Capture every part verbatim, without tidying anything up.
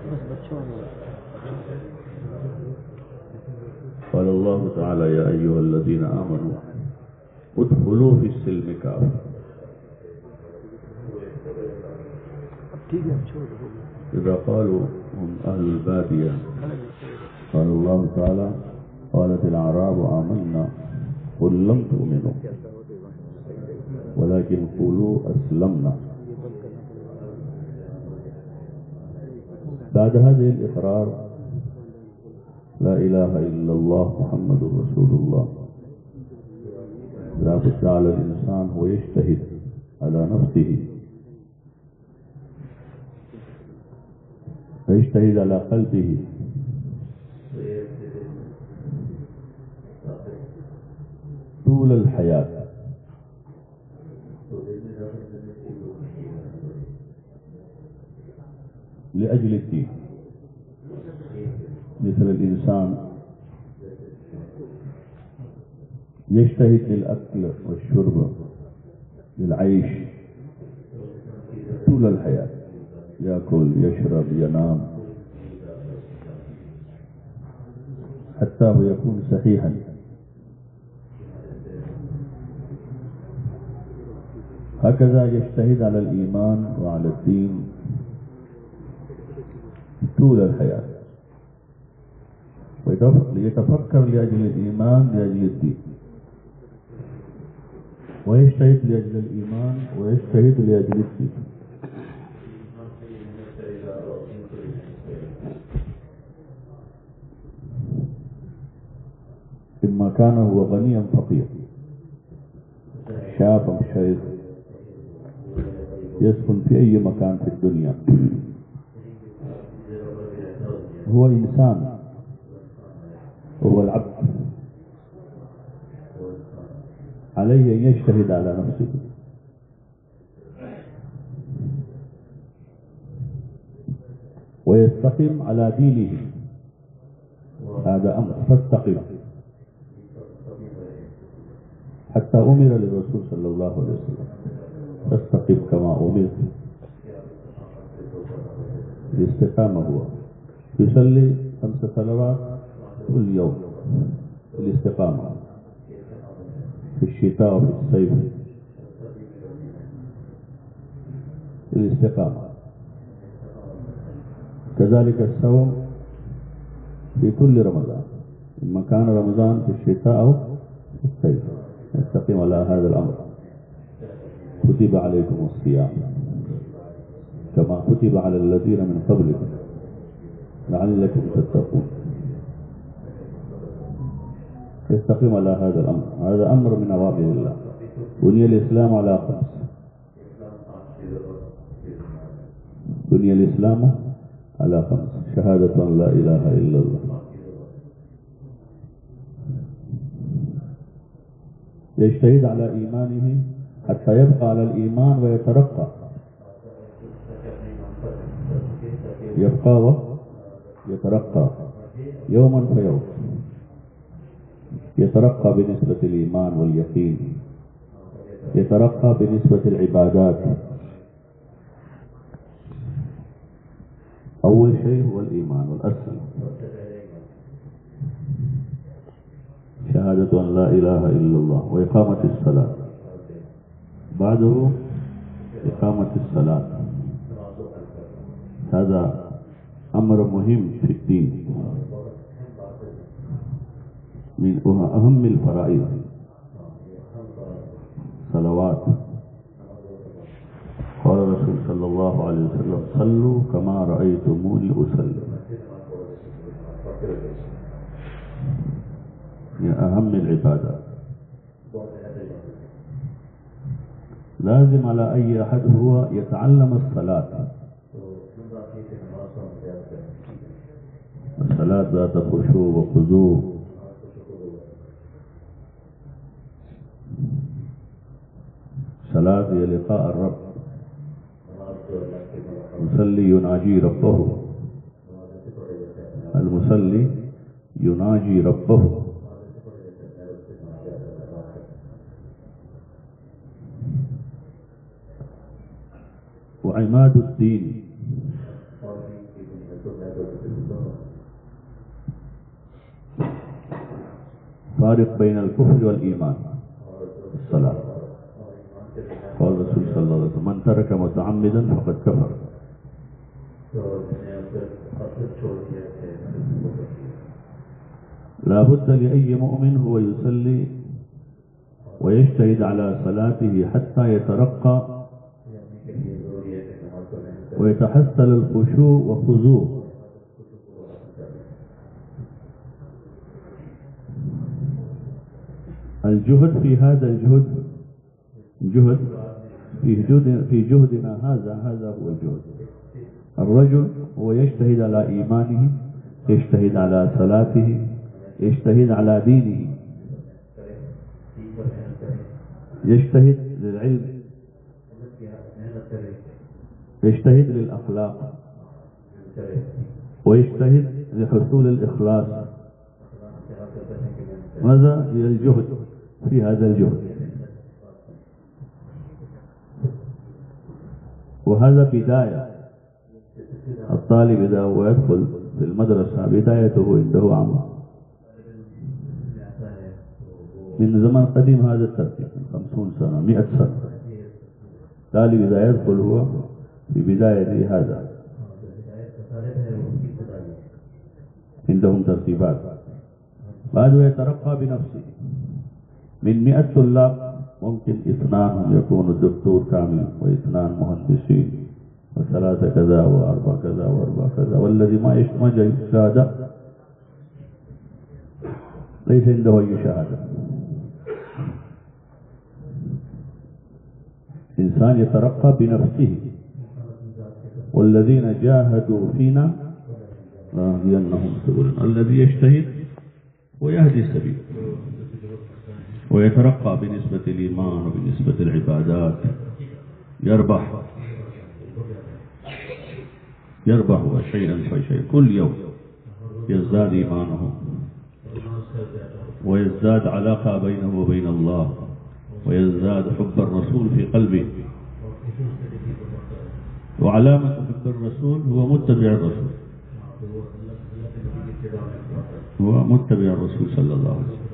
قال الله تعالى يا أيها الذين آمنوا ادخلوا في السلم كافة. إذا قالوا هم أهل البادية قال الله تعالى قالت الأعراب آمنا قل لم تؤمنوا ولكن قولوا أسلمنا. بعد هذه الإقرار لا إله إلا الله محمد رسول الله لا بد على الإنسان ويجتهد على نفسه، ويجتهد على قلبه، طول الحياة لأجل الدين. مثل الإنسان يجتهد للأكل والشرب للعيش طول الحياة، يأكل يشرب ينام حتى ويكون صحيحا. هكذا يجتهد على الإيمان وعلى الدين طول الحياة، ويتفكر لأجل الإيمان لأجل الدين، ويجتهد لأجل الإيمان ويجتهد لأجل الدين. إما كان هو غنيا فقير، شاب شيخ يسكن في أي مكان في الدنيا، هو إنسان وهو العبد، عليه أن يجتهد على نفسه ويستقيم على دينه. هذا أمر، فاستقم. حتى أمر للرسول صلى الله عليه وسلم فاستقم كما أمرت. الاستقامة هو يصلي خمس صلوات كل يوم، الاستقامة في الشتاء وفي الصيف، الاستقامة. كذلك الصوم في كل رمضان، إما كان رمضان في الشتاء أو في الصيف، نستقيم على هذا الأمر. كتب عليكم الصيام كما كتب على الذين من قبلكم لعلكم تتقون. يستقيم على هذا الأمر. هذا أمر من أوامر الله. بني الإسلام على خمس. بني الإسلام على خمس: شهادة أن لا إله إلا الله، يجتهد على إيمانه حتى يبقى على الإيمان ويترقى، يبقى ويترقى يوما فيوم، يترقى بنسبة الإيمان واليقين، يترقى بنسبة العبادات. أول شيء هو الإيمان والأصل، شهادة أن لا إله إلا الله وإقامة الصلاة. بعده إقامة الصلاة، هذا أمر مهم في الدين، من أهم الفرائض صلوات. قال الرسول صلى الله عليه وسلم: صلوا كما رأيتموني أصلي. من أهم العبادات. لازم على أي أحد هو يتعلم الصلاة. الصلاة ذات خشوع وخضوع، صلاة هي لقاء الرب. المصلي يناجي ربه، المصلي يناجي ربه. وعماد الدين الفارق بين الكفر والإيمان الصلاة. قال الرسول صلى الله عليه وسلم من ترك متعمدا فقد كفر. لا بد لأي مؤمن هو يصلي ويجتهد على صلاته حتى يترقى ويتحصل الخشوع والخضوع. الجهد في هذا الجهد جهد في جهد في جهدنا هذا هذا هو الجهد. الرجل هو يجتهد على إيمانه، يجتهد على صلاته، يجتهد على دينه، يجتهد للعلم، يجتهد للأخلاق، ويجتهد لحصول الإخلاص. ماذا هي الجهد في هذا الجهد؟ وهذا بداية. الطالب إذا هو يدخل في المدرسة بدايته عنده عمل. من زمن قديم هذا الترتيب، خمسون سنة مئة سنة. الطالب إذا يدخل هو في بداية هذا عندهم ترتيبات. بعد يترقى بنفسه. من مئة طلاب ممكن اثنان هم يكونوا الدكتور كامل، واثنان مهندسين، وثلاثة كذا وأربعة كذا وأربعة كذا، والذي ما يشمج شهادة ليس عنده أي شهادة. إنسان يترقى بنفسه. والذين جاهدوا فينا لنهدينهم سبلنا. الذي يجتهد ويهدي السبيل ويترقى بنسبة الإيمان وبنسبة العبادات يربح يربح شيئا فشيئا. كل يوم يزداد إيمانه ويزداد علاقة بينه وبين الله ويزداد حب الرسول في قلبه. وعلامة حب الرسول هو متبع الرسول، هو متبع الرسول صلى الله عليه وسلم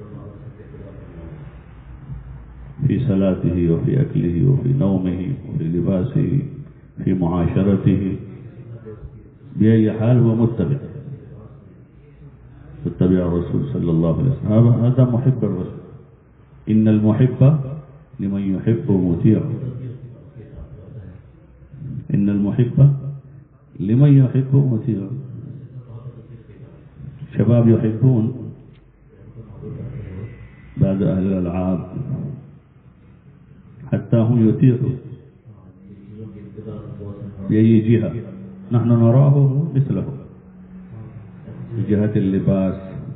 في صلاته وفي أكله وفي نومه وفي لباسه في معاشرته، بأي حال هو متبع متبع الرسول صلى الله عليه وسلم. هذا محب الرسول. إن المحب لمن يحب مطيع. إن المحب لمن يحب مطيع. شباب يحبون بعد أهل الألعاب حتى هم يطيعوا بأي جهة. نحن نراه مثله بجهة اللباس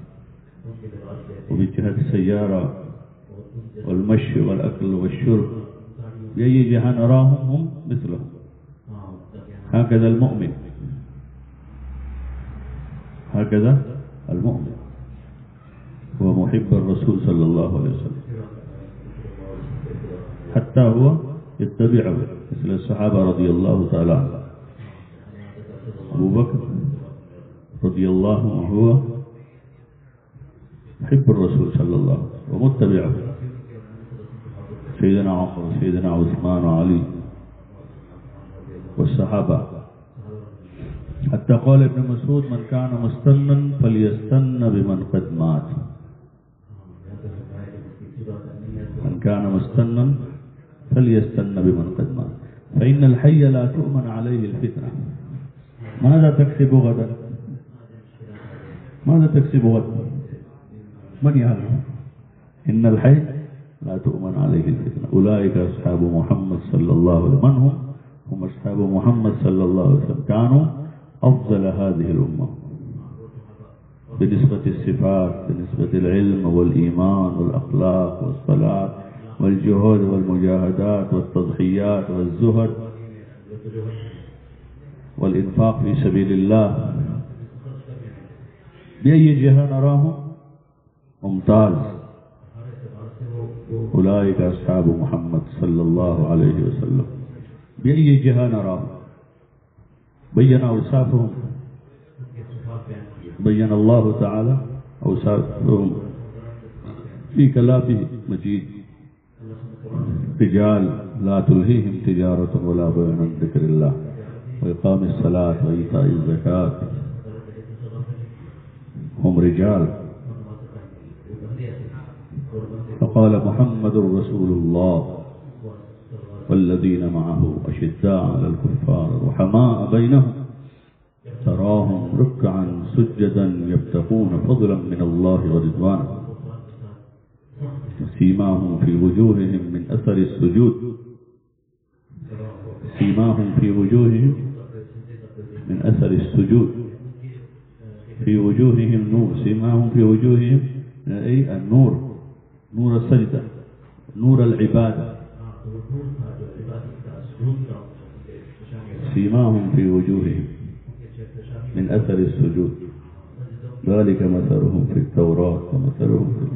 وبجهة السيارة والمشي والأكل والشرب، بأي جهة نراهم هم مثله. هكذا المؤمن، هكذا المؤمن هو محب الرسول صلى الله عليه وسلم حتى هو يتبعه، مثل الصحابة رضي الله تعالى عنه. أبو بكر رضي الله عنه هو محب الرسول صلى الله عليه وسلم ومتبعه. سيدنا عمر سيدنا عثمان وعلي والصحابة. حتى قال ابن مسعود من كان مستنا فليستن بمن قد مات. من كان مستنا فليستن بمن قد مات فإن الحي لا تؤمن عليه الفتنة. ماذا تكسب غدا؟ ماذا تكسب غدا؟ من يعلم؟ إن الحي لا تؤمن عليه الفتنة. أولئك أصحاب محمد صلى الله عليه وسلم. من هم؟ هم أصحاب محمد صلى الله عليه وسلم. كانوا أفضل هذه الأمة بنسبة الصفات، بنسبة العلم والإيمان والأخلاق والصلاة والجهود والمجاهدات والتضحيات والزهد والإنفاق في سبيل الله. بأي جهة نراهم؟ ممتاز. أولئك أصحاب محمد صلى الله عليه وسلم. بأي جهة نراهم؟ بين أوصافهم، بين الله تعالى أوصافهم في كلامه مجيد. رجال لا تلهيهم تجارة ولا بيع عن ذكر الله وإقام الصلاة وإيتاء الزكاة. هم رجال. فقال محمد رسول الله والذين معه أشداء على الكفار رحماء بينهم تراهم ركعا سجدا يبتغون فضلا من الله ورضوانه سيماهم في وجوههم من أثر السجود سيماهم في وجوههم من أثر السجود في وجوههم نور سيماهم في وجوههم أي النور نور السجدة نور العبادة سيماهم في وجوههم من أثر السجود ذلك مثلهم في التوراة ومثلهم في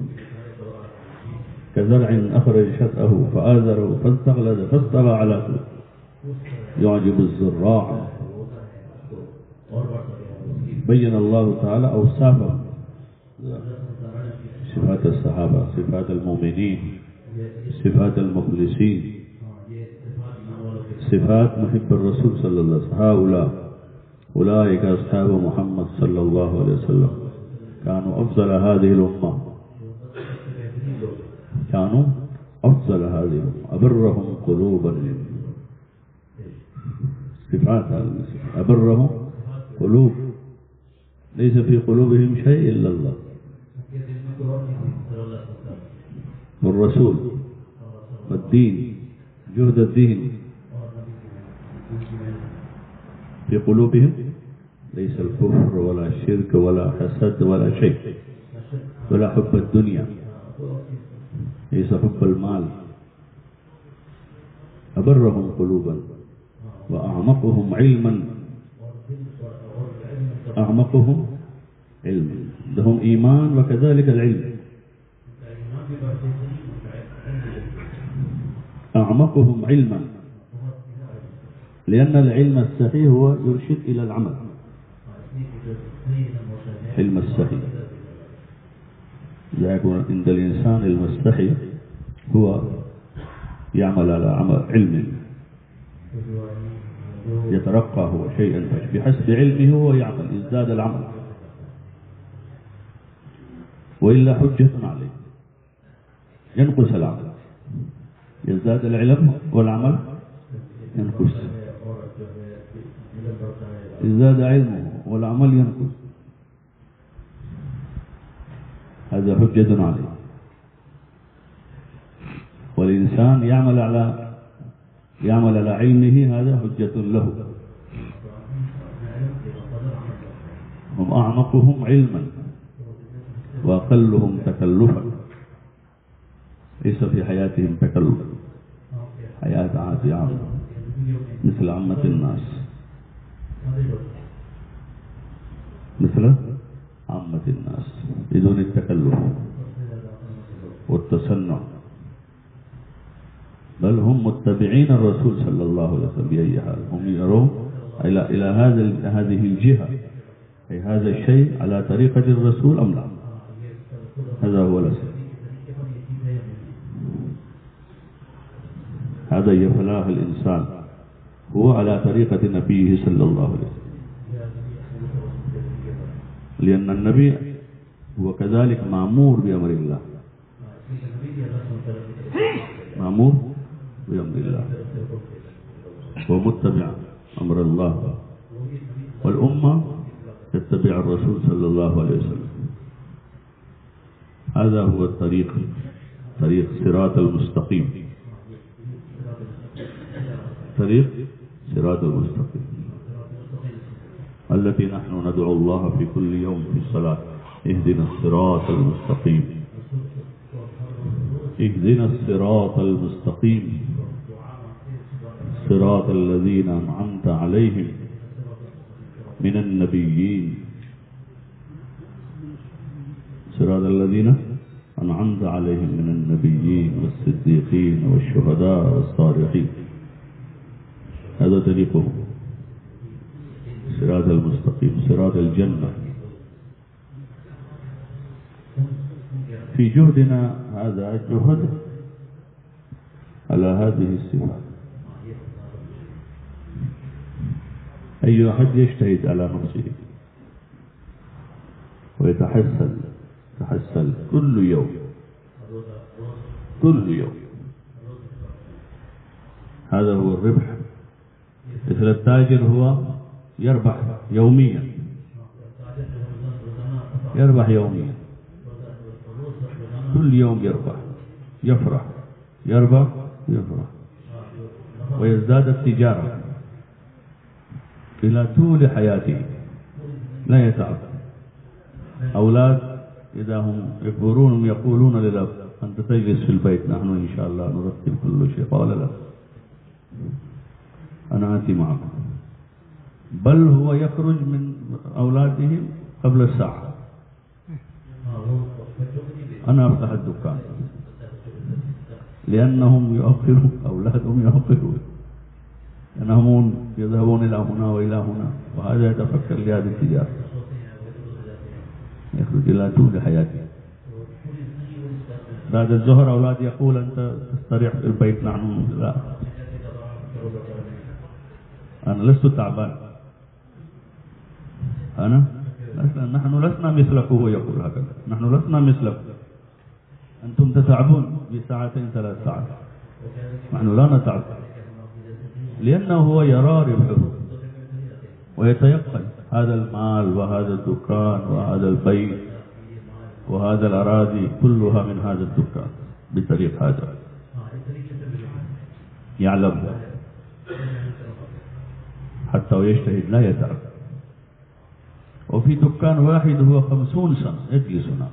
كزرع أخرج شطأه فآزره فاستغلظ فاستوى على سوقه يعجب الزراع. بين الله تعالى أوصافهم صفات الصحابة صفات المؤمنين صفات المخلصين صفات محب الرسول صلى الله عليه وسلم. هؤلاء أولئك أصحاب محمد صلى الله عليه وسلم كانوا أفضل هذه الأمة كانوا أفضل هذه الأمة أبرهم قلوبا صفات أبرهم قلوب ليس في قلوبهم شيء إلا الله والرسول والدين جهد الدين في قلوبهم ليس الكفر ولا الشرك ولا حسد ولا شيء ولا حب الدنيا ليس حب المال. أبرهم قلوبا وأعمقهم علما أعمقهم علما لهم إيمان وكذلك العلم. أعمقهم علما لأن العلم الصحيح هو يرشد إلى العمل. علم الصحيح لا يكون عند الإنسان المستحي هو يعمل على عمل علم يترقى هو شيئا بحسب علمه هو يعمل ازداد العمل وإلا حجة عليه ينقص العمل يزداد العلم والعمل ينقص ازداد علمه والعمل ينقص هذا حجة عليه. والإنسان يعمل على يعمل على علمه هذا حجة له. هم أعمقهم علما وأقلهم تكلفا ليس في حياتهم تكلف حياة عادية عامة مثل عامة الناس مثل عامة الناس بدون التكلف والتصنع بل هم متبعين الرسول صلى الله عليه وسلم بأي حال هم يرون إلى إلى هذا هذه الجهة أي هذا الشيء على طريقة الرسول أم لا. هذا هو الأصل. هذا يفلاح الإنسان هو على طريقة نبيه صلى الله عليه وسلم لأن النبي هو كذلك مأمور بأمر الله مأمور بأمر الله ومتبع أمر الله والأمة تتبع الرسول صلى الله عليه وسلم. هذا هو الطريق طريق صراط المستقيم طريق صراط المستقيم التي نحن ندعو الله في كل يوم في الصلاة اهدنا الصراط المستقيم اهدنا الصراط المستقيم صراط الذين أنعمت عليهم من النبيين صراط الذين أنعمت عليهم من النبيين والصديقين والشهداء والصالحين. هذا طريقهم صراط المستقيم صراط الجنة في جهدنا هذا الجهد على هذه الصفات. أي أحد يجتهد على نفسه ويتحسن تحسن كل يوم كل يوم، هذا هو الربح. مثل التاجر هو يربح يوميا يربح يوميا كل يوم يربح يفرح يربح يفرح ويزداد التجارة إلى طول حياته لا يتعب. أولاد إذا هم يكبرون يقولون للأب أنت تجلس في البيت، نحن إن شاء الله نرتب كل شيء. قال لا، أنا آتي معكم. بل هو يخرج من أولاده قبل الساعة، أنا أفتح الدكان، لأنهم يؤخرون أولادهم يؤخرون، ينامون يذهبون إلى هنا وإلى هنا، وهذا يتفكر لهذه التجارة يخرج إلى طول حياته. بعد الظهر أولاد يقول أنت تستريح في البيت، نحن لا، أنا لست تعبان، أنا نحن لسنا مثلك. هو يقول هكذا، نحن لسنا مثلك، أنتم تتعبون بساعتين ثلاث ساعات، نحن لا نتعب. لأنه هو يرى ربحه ويتيقن هذا المال وهذا الدكان وهذا البيت وهذا الأراضي كلها من هذا الدكان بطريق هذا، يعلم حتى ويجتهد لا يتعب. وفي دكان واحد هو خمسون سنة يجلس هنا،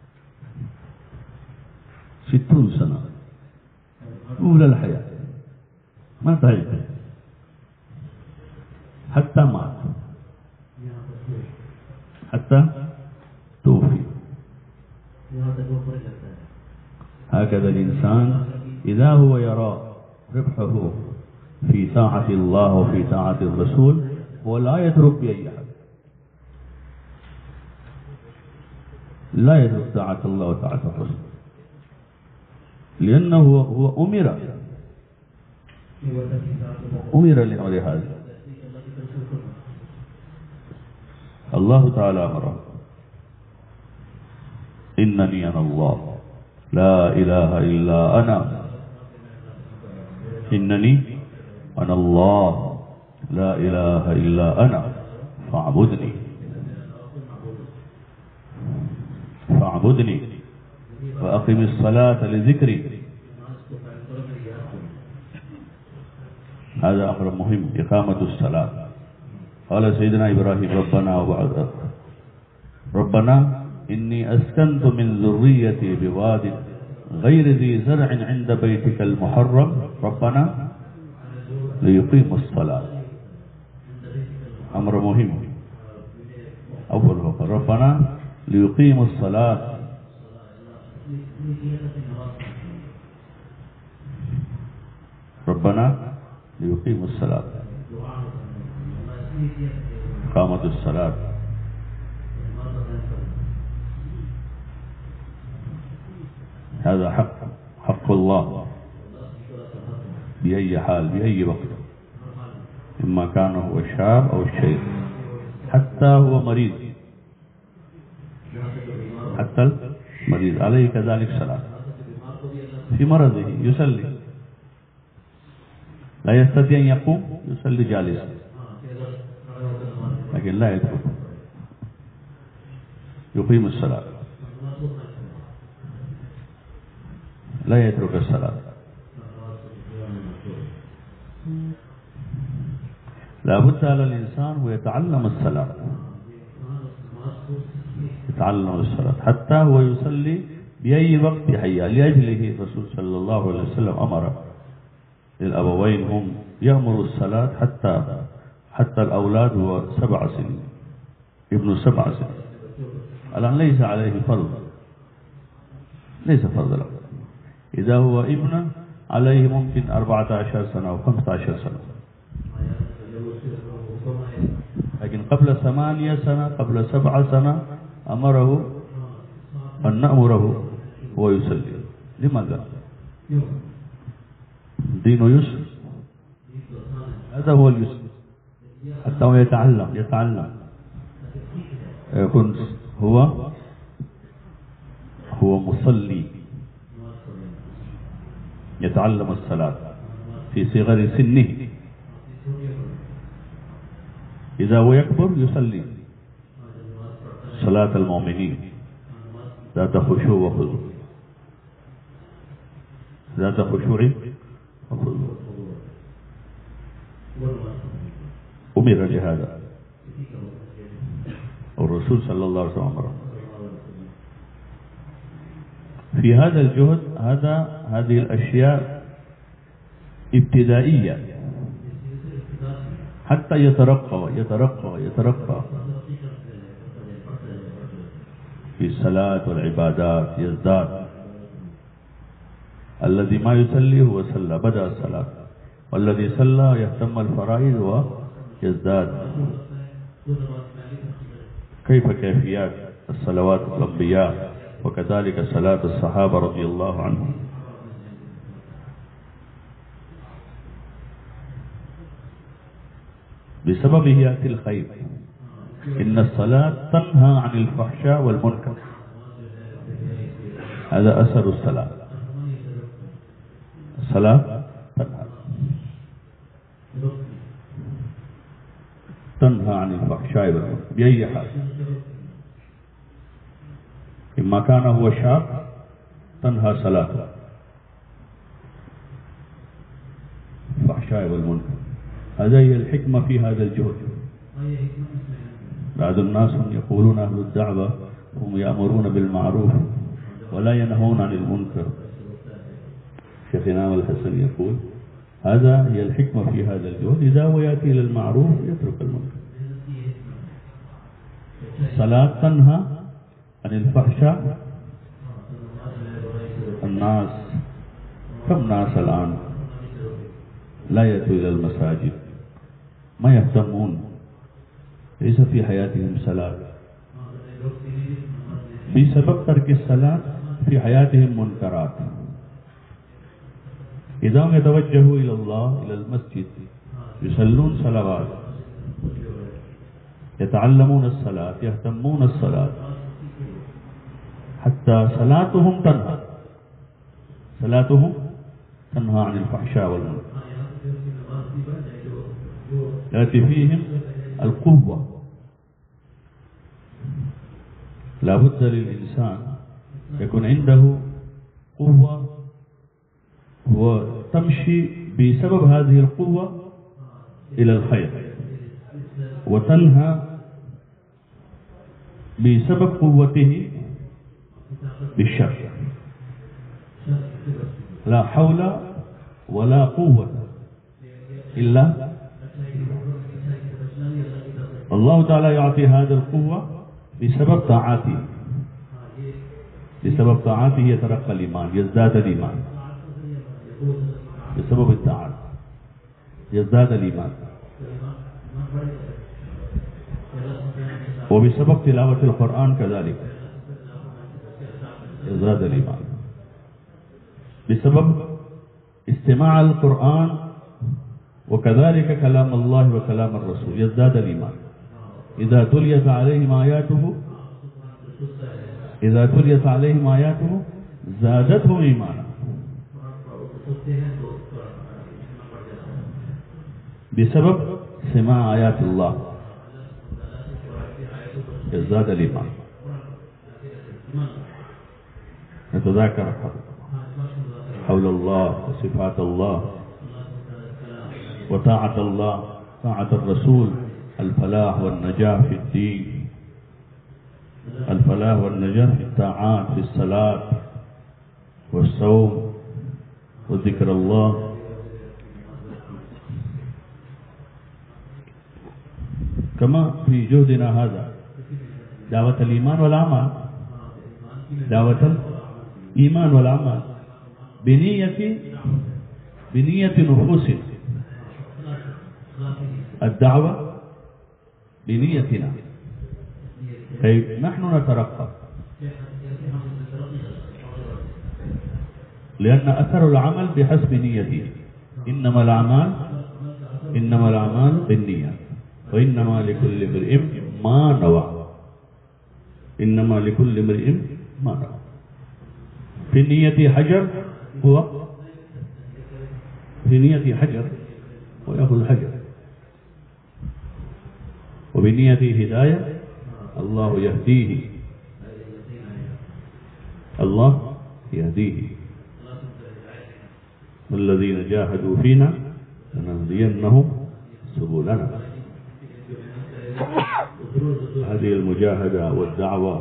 ستون سنة طول الحياة ما تعب حتى مات حتى توفي. هكذا الإنسان إذا هو يرى ربحه في طاعة الله وفي طاعة الرسول هو لا يترك بأي أحد، لا يترك طاعة الله وطاعة الرسول، لأنه هو أمر أمر لأمر هذا. الله تعالى أمره إنني أنا الله لا إله إلا أنا، إنني أنا الله لا إله إلا أنا فاعبدني فاعبدني وأقم الصلاة لذكري. هذا أمر مهم، إقامة الصلاة. قال سيدنا إبراهيم ربنا وبعد ربنا إني أسكنت من ذريتي بواد غير ذي زرع عند بيتك المحرم ربنا ليقيموا الصلاة. أمر مهم. أول ربنا ليقيموا الصلاة، ربنا ليقيموا الصلاة، إقامة الصلاة. هذا حق حق الله بأي حال بأي وقت، إما كان هو الشاب أو الشيخ، حتى هو مريض، حتى المريض عليه كذلك صلاة في مرضه يصلي، لا يستطيع أن يقوم يصلي جالسا، لكن لا يترك، يقيم الصلاة، لا يترك الصلاة. لا بد على الإنسان ويتعلم الصلاة، يتعلم الصلاة حتى هو يصلي بأي وقت يحيى. لأجله الرسول صلى الله عليه وسلم أمر الأبوين هم يأمروا الصلاة حتى حتى الأولاد هو سبع سنين، ابن سبع سنين. الآن ليس عليه فرض، ليس فرض له. إذا هو ابن عليه ممكن أربعة عشر سنة أو خمسة عشر سنة، لكن قبل ثمانية سنة قبل سبع سنة أمره أن نأمره هو يصلي. لماذا؟ دين يسر، هذا هو اليسر، حتى هو يتعلم يتعلم يكون هو هو مصلي، يتعلم الصلاة في صغر سنه. إذا هو يكبر يصلي صلاة المؤمنين ذات خشوع وخضوع، ذات خشوع وخضوع. أمر بهذا الرسول صلى الله عليه وسلم أمره. في هذا الجهد هذا هذه الأشياء ابتدائية حتى يترقى يترقى يترقى في الصلاة والعبادات يزداد. الذي ما يصلي هو صلى بدأ الصلاة، والذي صلى يهتم الفرائض ويزداد. كيف كيفيات الصلوات الأنبياء وكذلك صلاة الصحابة رضي الله عنهم. بسببه يأتي الخير. إن الصلاة تنهى عن الفحشاء والمنكر، هذا أثر الصلاة. الصلاة تنهى تنهى عن الفحشاء والمنكر بأي حال، إما كان هو شاب تنهى صلاته الفحشاء والمنكر. هذا هي الحكمة في هذا الجهد. بعض الناس هم يقولون أهل الدعوة هم يأمرون بالمعروف ولا ينهون عن المنكر. شيخنا الحسن يقول هذا هي الحكمة في هذا الجهد. إذا هو يأتي إلى المعروف يترك المنكر. الصلاة تنهى عن الفحشاء. الناس كم ناس الآن لا يأتوا إلى المساجد، ما يهتمون، ليس في حياتهم صلاة. بسبب ترك الصلاة في حياتهم منكرات. إذا هم يتوجهوا إلى الله إلى المسجد يصلون صلوات، يتعلمون الصلاة، يهتمون الصلاة، حتى صلاتهم تنهى صلاتهم تنهى عن الفحشاء والمنكر. يأتي فيهم القوة. لا بد للإنسان يكون عنده قوة وتمشي بسبب هذه القوة إلى الخير، وتنهى بسبب قوته بالشر. لا حول ولا قوة إلا الله تعالى يعطي هذه القوة بسبب طاعته. بسبب طاعته يترقى الإيمان، يزداد الإيمان. بسبب الطاعات يزداد الإيمان، وبسبب تلاوة القرآن كذلك يزداد الإيمان. بسبب استماع القرآن وكذلك كلام الله وكلام الرسول يزداد الإيمان. إذا تليت عليهم آياته إذا تليت عليهم آياته زادتهم إيمانا. بسبب سماع آيات الله يزداد الإيمان. نتذاكر حول الله وصفات الله وطاعة الله، طاعة الرسول، الفلاح والنجاح في الدين، الفلاح والنجاح في الطاعات، في الصلاة والصوم وذكر الله. كما في جهدنا هذا دعوة الإيمان والعمل، دعوة الإيمان والعمل بنية بنية نفوسنا، الدعوة بنيتنا كي نحن نترقى. لأن أثر العمل بحسب نيته. إنما الأعمال إنما الأعمال بالنية وإنما لكل امرئ ما نوى. إنما لكل امرئ ما نوى. في النية حجر هو في نية حجر ويأخذ حجر، وبنيته هداية الله يهديه الله يهديه والذين جاهدوا فينا لنهدينهم سبلنا. هذه المجاهدة والدعوة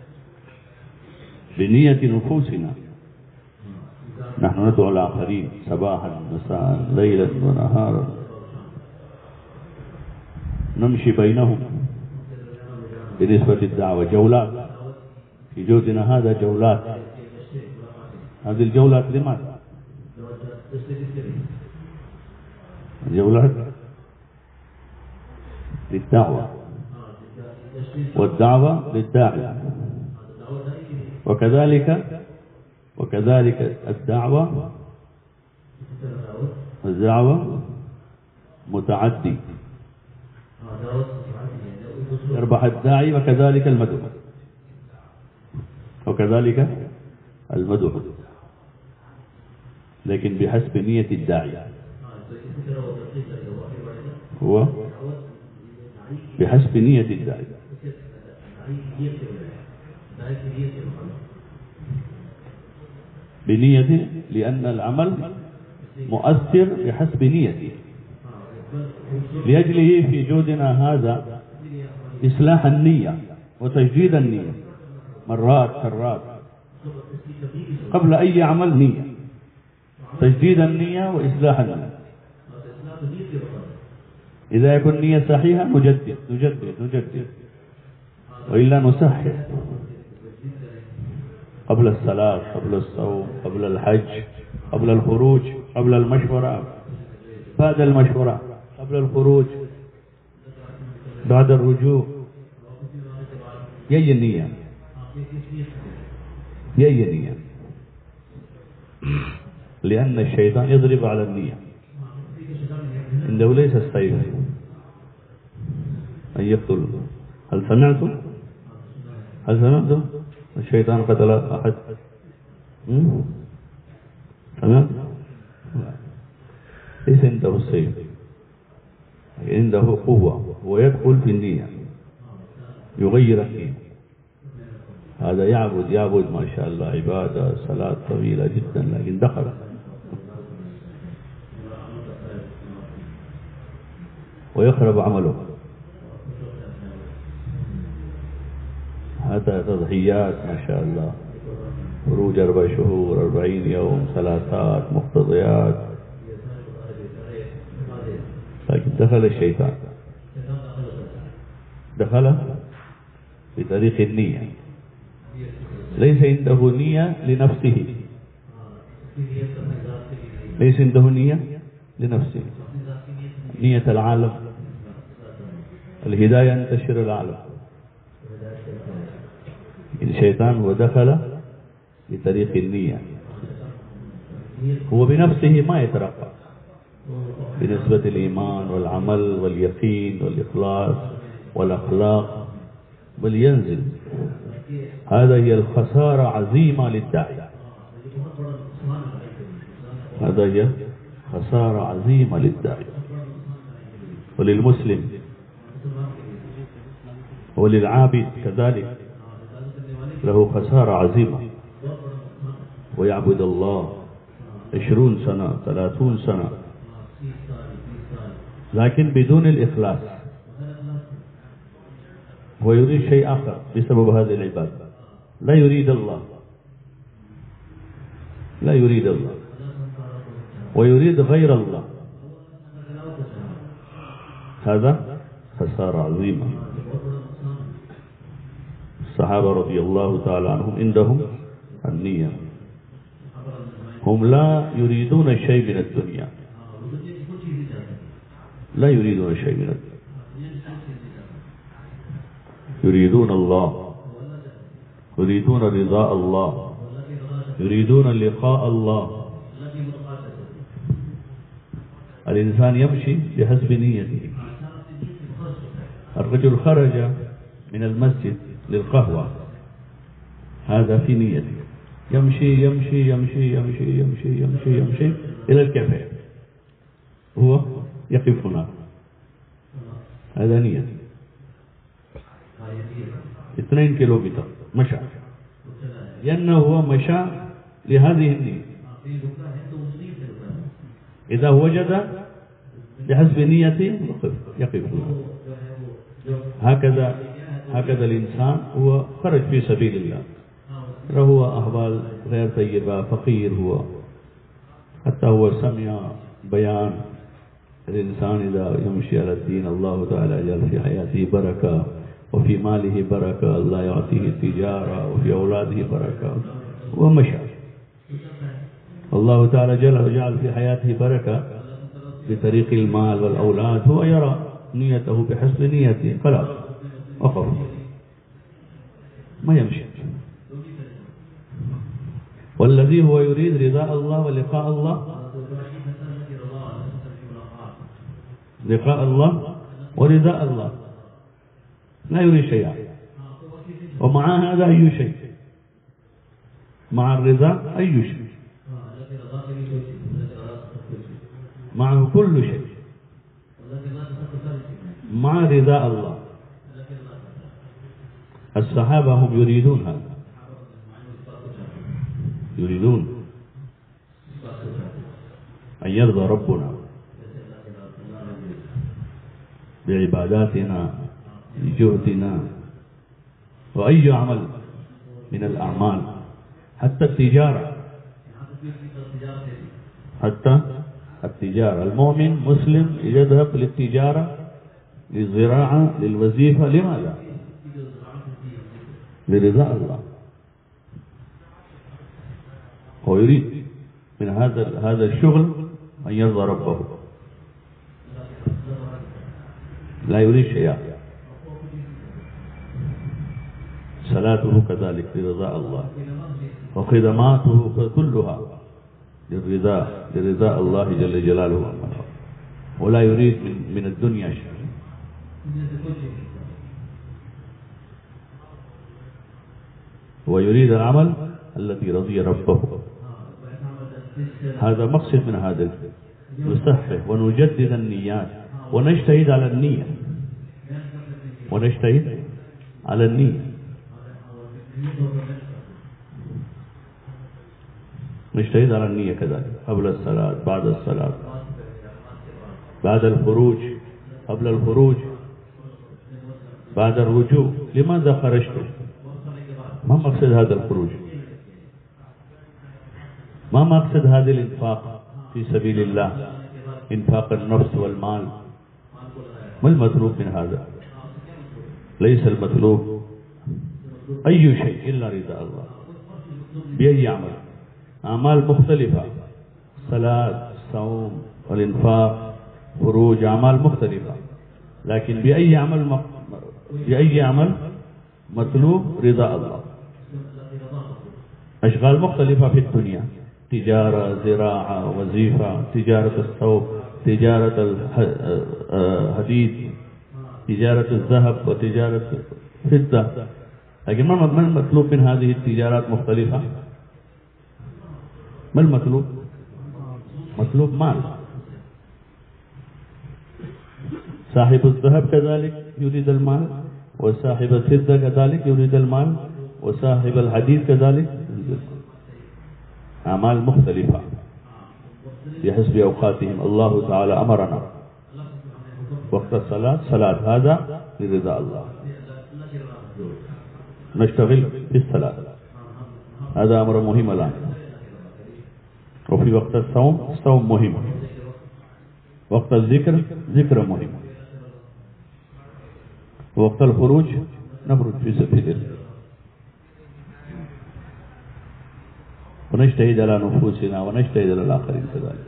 بنية نفوسنا. نحن ندعو الآخرين صباحا مساء ليلا ونهارا، نمشي بينهم بالنسبة للدعوة جولات. في جودنا هذا جولات. هذه الجولات لماذا؟ الجولات للدعوة، والدعوة للداعي، وكذلك وكذلك الدعوة الدعوة متعدي، يربح الداعي وكذلك المدعو وكذلك المدعو، لكن بحسب نية الداعي. هو بحسب نية الداعي. بنية، لأن العمل مؤثر بحسب نيته. لأجله في جودنا هذا إصلاح النية وتجديد النية مرات كرات قبل أي عمل. نية تجديد النية وإصلاح النية. إذا يكون نية صحيحة نجدد نجدد نجدد وإلا نسحر قبل الصلاة، قبل الصوم، قبل الحج، قبل الخروج، قبل المشورة، بعد المشورة، قبل الخروج، بعد الرجوع. يأي النية يأي النية لأن الشيطان يضرب على النية. عنده ليس السيف أن يقتل. هل سمعتم هل سمعتم الشيطان قتل أحد؟ سمعت؟ ليس عنده السيف، عنده قوة ويدخل في النية يغير النية. هذا يعبد يعبد ما شاء الله عبادة صلاة طويلة جدا، لكن دخل ويخرب عمله. هذا تضحيات ما شاء الله، خروج أربع شهور أربعين يوم، ثلاثات مقتضيات، لكن دخل الشيطان دخل بطريق النية. ليس عنده نية لنفسه ليس عنده نية لنفسه نية العالم، الهداية أن تشير العالم. الشيطان ودخل بطريق النية، هو بنفسه ما يترقى بالنسبة للإيمان والعمل واليقين والإخلاص والأخلاق، بل ينزل. هذا هي الخسارة عظيمة للداعية، هذا هي خسارة عظيمة للداعية وللمسلم وللعابد كذلك، له خسارة عظيمة. ويعبد الله عشرون سنة ثلاثون سنة لكن بدون الإخلاص، ويريد شيء آخر بسبب هذه العبادة. لا يريد الله لا يريد الله ويريد غير الله. هذا خسارة عظيمة. الصحابة رضي الله تعالى عنهم عندهم النية، هم لا يريدون شيء من الدنيا، لا يريدون شيء من الدنيا، يريدون الله، يريدون رضاء الله، يريدون لقاء الله. الإنسان يمشي بحسب نيته. الرجل خرج من المسجد للقهوة، هذا في نيته، يمشي يمشي يمشي يمشي يمشي يمشي يمشي إلى الكافيه، هو يقف هناك، هذا نية. اثنين كيلومتر مشى، لأنه هو مشى لهذه النية. إذا وجد بحسب نيته يقف هناك. هكذا هكذا الإنسان هو خرج في سبيل الله، هو أحوال غير طيبة، فقير هو، حتى هو سمع بيان الإنسان إذا يمشي على الدين الله تعالى يجعل في حياته بركة، وفي ماله بركة، الله يعطيه تجارة، وفي أولاده بركة، ومشى. الله تعالى جعل في حياته بركة بطريق المال والأولاد، هو يرى نيته بحسب نيته، خلاص وقف، ما يمشي. والذي هو يريد رضاء الله ولقاء الله، لقاء الله ورضاء الله، لا يريد شيئا. ومع هذا أي شيء، مع الرضا أي شيء، معه كل شيء، مع رضاء الله. الصحابة هم يريدون هذا، يريدون أن يرضى ربنا بعباداتنا بجهدنا، وأي عمل من الأعمال، حتى التجارة، حتى التجارة. المؤمن مسلم يذهب للتجارة، للزراعة، للوظيفة، لماذا؟ لرضا الله. هو يريد من هذا هذا الشغل أن يرضى ربه، لا يريد شيئا. صلاته كذلك لرضا الله، وخدماته كلها للرضا لرضا الله جل جلاله، ولا يريد من, من الدنيا شيء. ويريد العمل الذي رضي ربه. هذا مقصد من هذا. نصحح ونجدد النيات، ونجتهد على النية، ونجتهد على النية. نجتهد على النية كذلك، قبل الصلاة، بعد الصلاة، بعد الخروج، قبل الخروج، بعد الرجوع. لماذا خرجت؟ ما مقصد هذا الخروج؟ ما مقصد هذا الانفاق في سبيل الله، انفاق النفس والمال؟ ما المطلوب من هذا؟ ليس المطلوب أي شيء إلا رضا الله. بأي عمل، أعمال مختلفة، صلاة، صوم، والإنفاق، خروج، أعمال مختلفة، لكن بأي عمل بأي عمل مطلوب رضا الله. أشغال مختلفة في الدنيا، تجارة، زراعة، وظيفة، تجارة الثوب، تجارة الحديد، تجارة الذهب، وتجارة الفضة، لكن ما المطلوب من هذه التجارات مختلفة؟ ما المطلوب؟ مطلوب مال. صاحب الذهب كذلك يريد المال، وصاحب الفضة كذلك يريد المال، وصاحب الحديد كذلك يريد المال. أعمال مختلفة بحسب أوقاتهم. الله تعالى أمرنا وقت الصلاة صلاة، هذا لرضا الله، نشتغل في الصلاة، هذا أمر مهم الآن. وفي وقت الصوم، الصوم مهم. وقت الذكر، ذكر مهم. وقت الخروج، نخرج في سبيل الله، ونجتهد على نفوسنا، ونجتهد على الآخرين كذلك.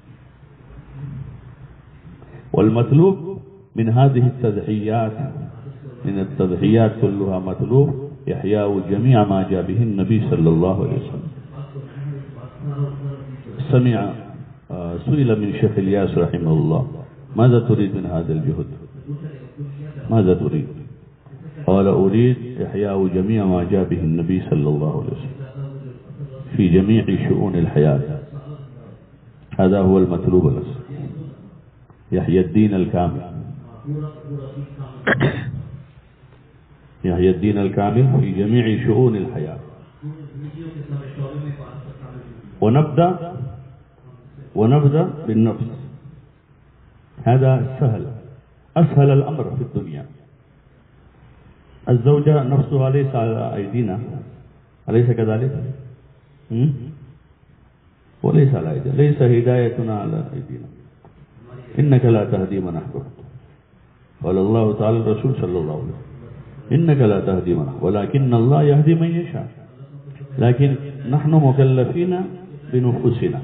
والمطلوب من هذه التضحيات، من التضحيات كلها مطلوب إحياء جميع ما جاء به النبي صلى الله عليه وسلم. سمع سئل من شيخ الياس رحمه الله ماذا تريد من هذا الجهد؟ ماذا تريد؟ قال أريد إحياء جميع ما جاء به النبي صلى الله عليه وسلم في جميع شؤون الحياة. هذا هو المطلوب الأصل، يحيى الدين الكامل، يحيى الدين الكامل في جميع شؤون الحياة. ونبدأ ونبدأ بالنفس. هذا سهل، أسهل الأمر في الدنيا. الزوجة نفسها ليس على أيدينا، أليس كذلك؟ وليس على أيدينا، ليس هدايتنا على أيدينا. إنك لا تهدي من أحببت، قال الله تعالى الرسول صلى الله عليه وسلم إنك لا تهدي من أحببت ولكن الله يهدي من يشاء. لكن نحن مكلفين بنفوسنا،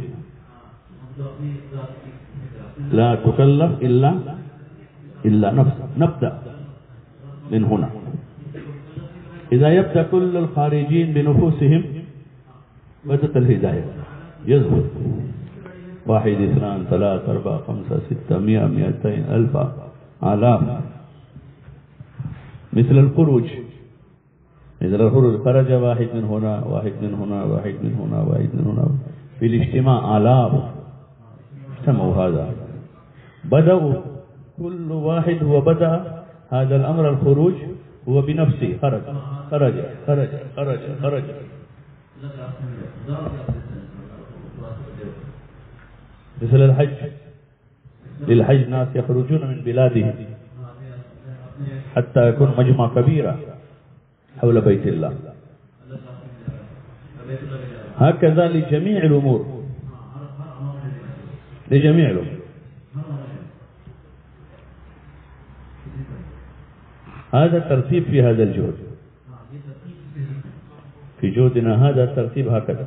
لا تكلف إلا إلا نفسك. نبدأ من هنا. إذا يبدأ كل الخارجين بنفوسهم بدأت الهداية. يزهد واحد اثنان ثلاثة أربعة خمسة ستة مئة مئتين ألف آلاف. مثل الخروج، مثل الخروج خرج واحد من هنا واحد من هنا واحد من هنا واحد من هنا في الاجتماع آلاف اجتمعوا. هذا بدأوا كل واحد هو بدأ هذا الأمر الخروج هو بنفسه، خرج خرج خرج خرج خرج. مثل الحج، للحج ناس يخرجون من بلادهم حتى يكون مجمع كبيرة حول بيت الله. هكذا لجميع الأمور، لجميع الأمور. هذا الترتيب في هذا الجهد، في جهدنا هذا الترتيب هكذا.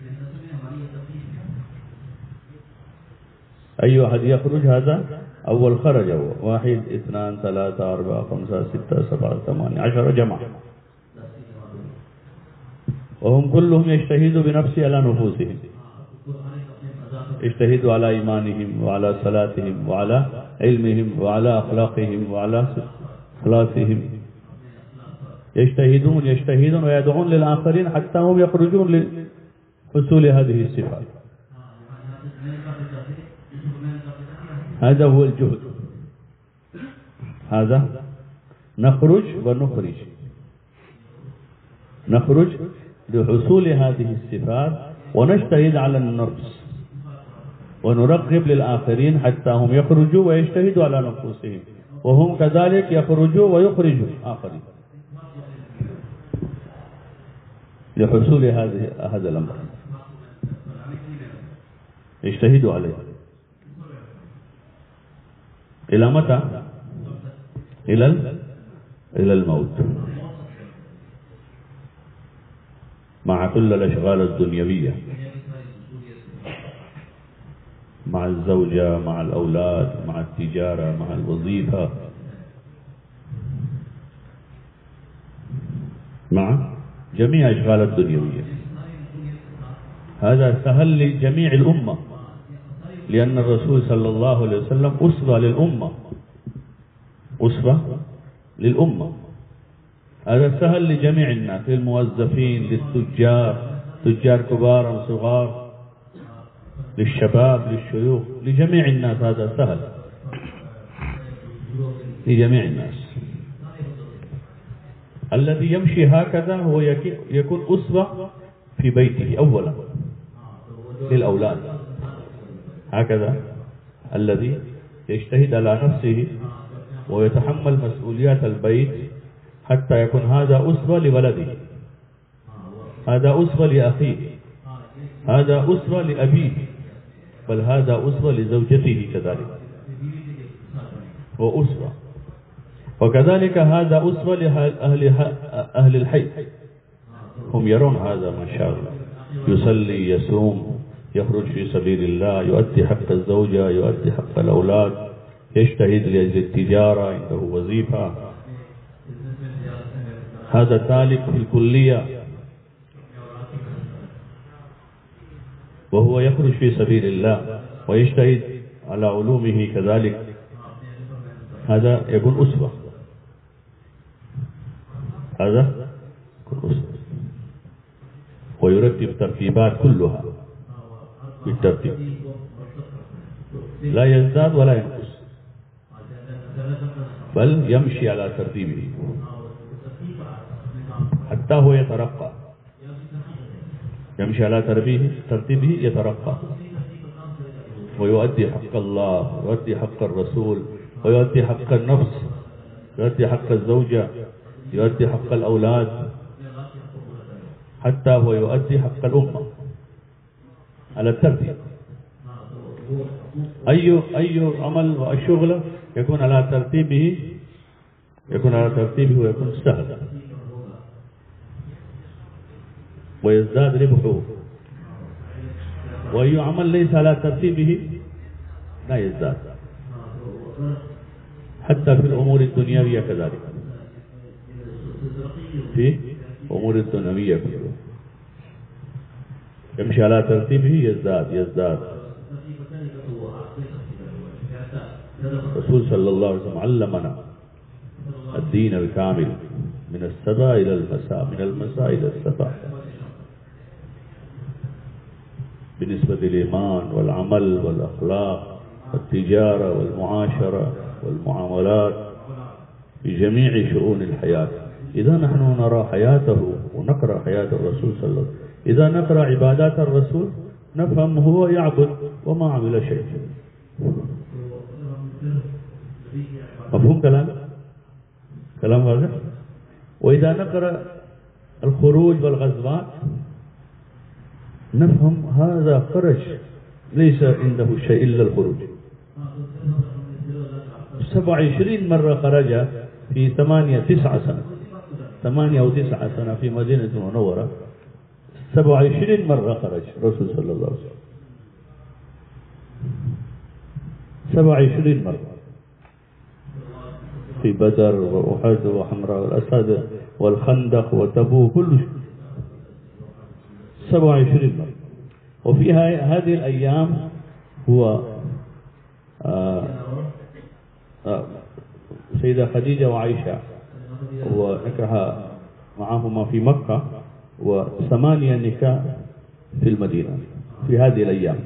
أي أحد يخرج هذا أول خرج هو واحد اثنان ثلاثة أربعة خمسة ستة سبعة ثمانية عشر جماعة، وهم كلهم يجتهدوا بنفسهم على نفوسهم، يجتهدوا على إيمانهم وعلى صلاتهم وعلى علمهم وعلى أخلاقهم وعلى خلاصهم. يجتهدون يجتهدون ويدعون للآخرين حتى هم يخرجون لحصول هذه الصفات. هذا هو الجهد. هذا نخرج ونخرج نخرج لحصول هذه الصفات، ونجتهد على النفس ونرغب للآخرين حتى هم يخرجوا ويجتهدوا على نفوسهم، وهم كذلك يخرجوا ويخرجوا آخرين لحصول هذه هذا الأمر. يجتهدوا عليه. إلى متى؟ إلى إلى الموت، مع كل الأشغال الدنيوية، مع الزوجة، مع الأولاد، مع التجارة، مع الوظيفة، مع جميع الأشغال الدنيوية. هذا سهل لجميع الأمة، لأن الرسول صلى الله عليه وسلم أسوة للأمة، أسوة للأمة. هذا سهل لجميع الناس، للموظفين، للتجار، تجار كبار وصغار، للشباب، للشيوخ، لجميع الناس. هذا سهل لجميع الناس. الذي يمشي هكذا هو يكون أسوة في بيته أولا للأولاد. هكذا الذي يجتهد على نفسه ويتحمل مسؤوليات البيت حتى يكون هذا أسوة لولده، هذا أسوة لأخيه، هذا أسوة لأبيه، بل هذا أسوة لزوجته كذلك وأسوة. وكذلك هذا أسوة لأهل أهل الحي، هم يرون هذا ما شاء الله، يصلي يصوم يخرج في سبيل الله، يؤدي حق الزوجة، يؤدي حق الأولاد، يجتهد لأجل التجارة، عنده وظيفة، هذا سالك في الكلية، وهو يخرج في سبيل الله ويجتهد على علومه كذلك، هذا يكون أسوة، هذا يكون أسوة، ويرتب ترتيبات كلها بالترتيب، لا يزداد ولا ينقص، بل يمشي على ترتيبه حتى هو يترقى، يمشي على ترتيبه يترقى ويؤدي حق الله، ويؤدي حق الرسول، ويؤدي حق النفس، يؤدي حق الزوجة، يؤدي حق الأولاد، حتى هو يؤدي حق الأمة على الترتيب. أي أي عمل وشغل يكون على ترتيبه، يكون على ترتيبه ويكون سهل ويزداد ربحه، وأي عمل ليس على ترتيبه لا يزداد، حتى في الأمور الدنيوية كذلك، في أمور الدنيوية كلها يمشي على ترتيبه يزداد يزداد. الرسول صلى الله عليه وسلم علمنا الدين الكامل من الصباح إلى المساء، من المساء إلى الصباح، بالنسبة للإيمان والعمل والأخلاق والتجارة والمعاشرة والمعاملات في جميع شؤون الحياة. إذا نحن نرى حياته ونقرأ حياة الرسول صلى الله عليه وسلم، إذا نقرأ عبادات الرسول نفهم هو يعبد وما عمل شيء. مفهوم كلام كلام واضح. وإذا نقرأ الخروج والغزوات نفهم هذا خرج ليس عنده شيء إلا الخروج. سبع وعشرين مرة خرج في ثمانية تسعة سنة، ثمانية أو تسعة سنة في مدينة المنورة، سبع وعشرين مرة خرج رسول صلى الله عليه وسلم، سبع وعشرين مرة في بدر وأحد وحمراء والأسد والخندق وتبوك، كل شيء سبع وعشرين مرة. وفي هذه الأيام هو آه آه سيدة خديجة وعائشة ونكح معهما في مكة، وثمانية نكاح في المدينة في هذه الأيام،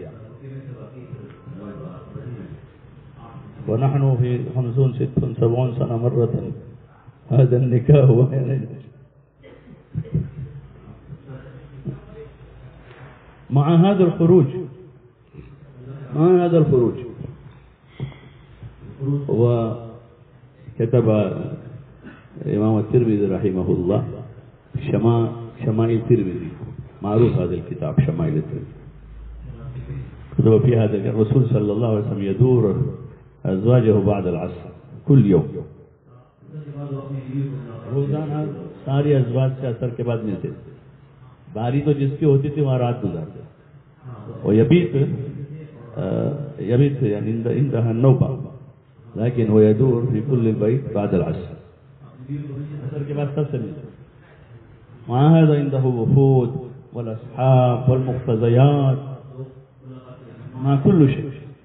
ونحن في خمسون ستون سبعون سنة مرة هذا النكاح هو مع هذا الخروج، مع هذا الخروج. وكتب الإمام الترمذي رحمه الله شمائل شمائل الترمذي، معروف هذا الكتاب شمائل الترمذي، كتب في هذا الرسول صلى الله عليه وسلم يدور أزواجه بعد العصر كل يوم، रोजाना सारी अज़वाज से असर के बाद मिलते थे। बारी तो जिसकी होती थी वहाँ रात गुजारते, और यबीत यबीत यानी इंदहा नौबा, लेकिन वो यदूर في كل البيت بعد العصر، असर के बाद सबसे मिलते। مع هذا عنده وفود والأصحاب والمقتضيات مع كل شيء.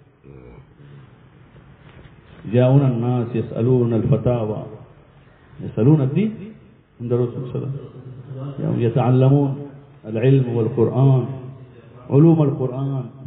جاءون الناس يسألون الفتاوى، يسألون الدين عند الرسول صلى الله عليه وسلم، يتعلمون العلم والقرآن، علوم القرآن